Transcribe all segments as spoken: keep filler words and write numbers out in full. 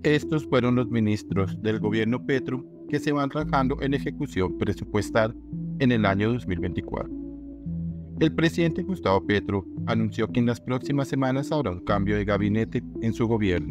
Estos fueron los ministros del gobierno Petro que se van trabajando en ejecución presupuestal en el año dos mil veinticuatro. El presidente Gustavo Petro anunció que en las próximas semanas habrá un cambio de gabinete en su gobierno.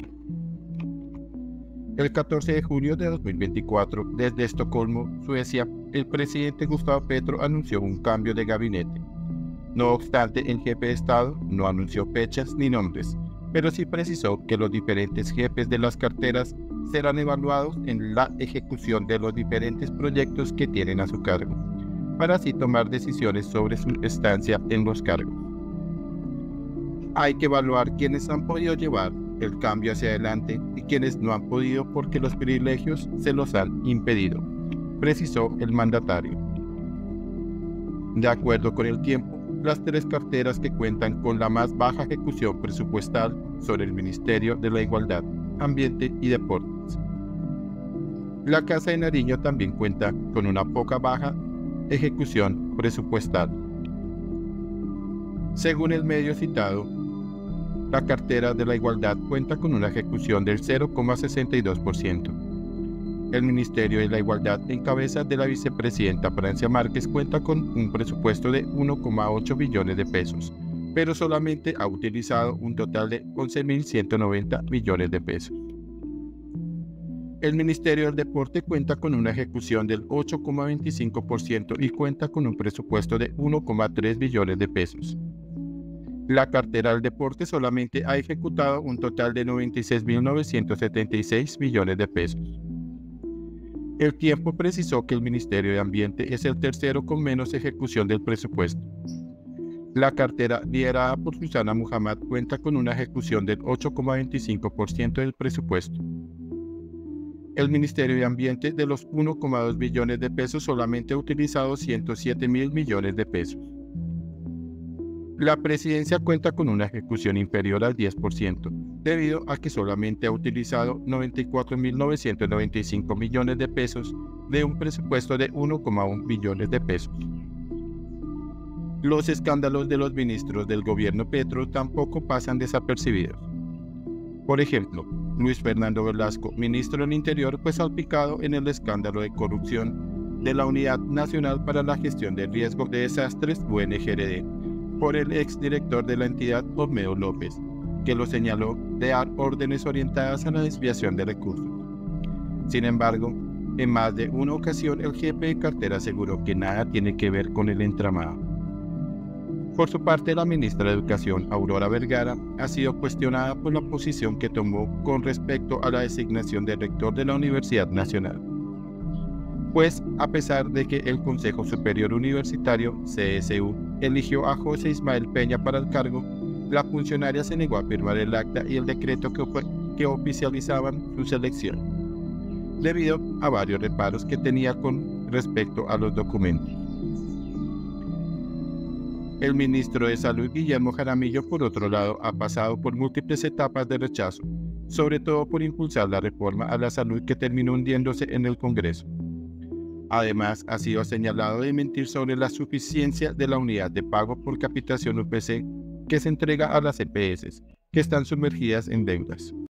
El catorce de junio de dos mil veinticuatro, desde Estocolmo, Suecia, el presidente Gustavo Petro anunció un cambio de gabinete. No obstante, el jefe de Estado no anunció fechas ni nombres, pero sí precisó que los diferentes jefes de las carteras serán evaluados en la ejecución de los diferentes proyectos que tienen a su cargo, para así tomar decisiones sobre su estancia en los cargos. Hay que evaluar quienes han podido llevar el cambio hacia adelante y quienes no han podido porque los privilegios se los han impedido, precisó el mandatario. De acuerdo con el tiempo, las tres carteras que cuentan con la más baja ejecución presupuestal son el Ministerio de la Igualdad, Ambiente y Deportes. La Casa de Nariño también cuenta con una poca baja ejecución presupuestal. Según el medio citado, la cartera de la Igualdad cuenta con una ejecución del cero coma sesenta y dos por ciento. El Ministerio de la Igualdad, en cabeza de la vicepresidenta Francia Márquez, cuenta con un presupuesto de uno coma ocho billones de pesos, pero solamente ha utilizado un total de once mil ciento noventa millones de pesos. El Ministerio del Deporte cuenta con una ejecución del ocho coma veinticinco por ciento y cuenta con un presupuesto de uno coma tres billones de pesos. La cartera del deporte solamente ha ejecutado un total de noventa y seis mil novecientos setenta y seis millones de pesos. El Tiempo precisó que el Ministerio de Ambiente es el tercero con menos ejecución del presupuesto. La cartera liderada por Susana Muhammad cuenta con una ejecución del ocho coma veinticinco por ciento del presupuesto. El Ministerio de Ambiente, de los uno coma dos billones de pesos, solamente ha utilizado ciento siete mil millones de pesos. La presidencia cuenta con una ejecución inferior al diez por ciento, debido a que solamente ha utilizado noventa y cuatro mil novecientos noventa y cinco millones de pesos de un presupuesto de uno coma uno billones de pesos. Los escándalos de los ministros del gobierno Petro tampoco pasan desapercibidos. Por ejemplo, Luis Fernando Velasco, ministro del Interior, fue salpicado en el escándalo de corrupción de la Unidad Nacional para la Gestión de Riesgo de Desastres, U N G R D, por el exdirector de la entidad, Olmedo López, que lo señaló de dar órdenes orientadas a la desviación de recursos. Sin embargo, en más de una ocasión el jefe de cartera aseguró que nada tiene que ver con el entramado. Por su parte, la ministra de Educación, Aurora Vergara, ha sido cuestionada por la posición que tomó con respecto a la designación del rector de la Universidad Nacional. Pues, a pesar de que el Consejo Superior Universitario, C S U, eligió a José Ismael Peña para el cargo, la funcionaria se negó a firmar el acta y el decreto que, que oficializaban su selección, debido a varios reparos que tenía con respecto a los documentos. El ministro de Salud, Guillermo Jaramillo, por otro lado, ha pasado por múltiples etapas de rechazo, sobre todo por impulsar la reforma a la salud que terminó hundiéndose en el Congreso. Además, ha sido señalado de mentir sobre la suficiencia de la unidad de pago por capitación U P C que se entrega a las E P S, que están sumergidas en deudas.